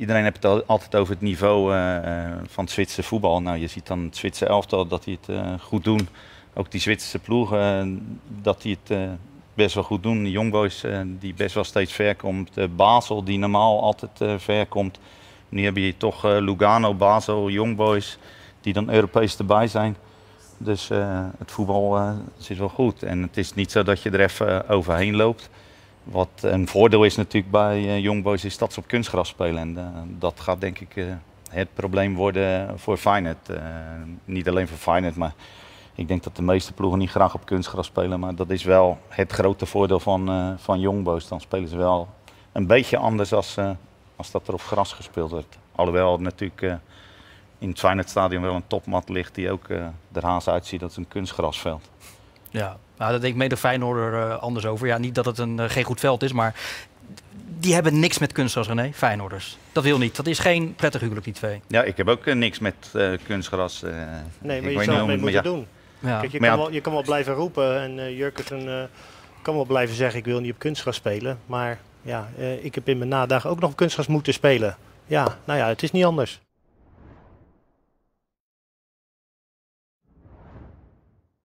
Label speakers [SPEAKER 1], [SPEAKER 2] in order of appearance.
[SPEAKER 1] iedereen heeft het altijd over het niveau van het Zwitserse voetbal. Nou, je ziet dan het Zwitserse elftal dat die het goed doen. Ook die Zwitserse ploegen, dat die het best wel goed doen. De Young Boys die best wel steeds ver komt. Basel die normaal altijd ver komt. Nu heb je toch Lugano, Basel, Young Boys die dan Europees erbij zijn. Dus het voetbal zit wel goed. En het is niet zo dat je er even overheen loopt. Wat een voordeel is natuurlijk bij Young Boys is dat ze op kunstgras spelen. En dat gaat denk ik het probleem worden voor Feyenoord. Niet alleen voor Feyenoord, maar ik denk dat de meeste ploegen niet graag op kunstgras spelen. Maar dat is wel het grote voordeel van Young Boys. Dan spelen ze wel een beetje anders als dat er op gras gespeeld wordt. Alhoewel natuurlijk in het Feyenoordstadion wel een topmat ligt die ook er haast uitziet. Dat is een kunstgrasveld.
[SPEAKER 2] Ja, nou, daar denk ik mede Feyenoorder anders over. Ja, niet dat het geen goed veld is, maar die hebben niks met kunstgras, René, Feyenoorders. Dat wil niet. Dat is geen prettig huwelijk, die twee.
[SPEAKER 1] Ja, ik heb ook niks met kunstgras.
[SPEAKER 3] Nee, maar je zou het mee moeten doen.
[SPEAKER 2] Ja.
[SPEAKER 3] Kijk, je kan wel blijven roepen en Jurkensen kan wel blijven zeggen ik wil niet op kunstgras spelen. Maar ja, ik heb in mijn nadagen ook nog op kunstgras moeten spelen. Ja, nou ja, het is niet anders.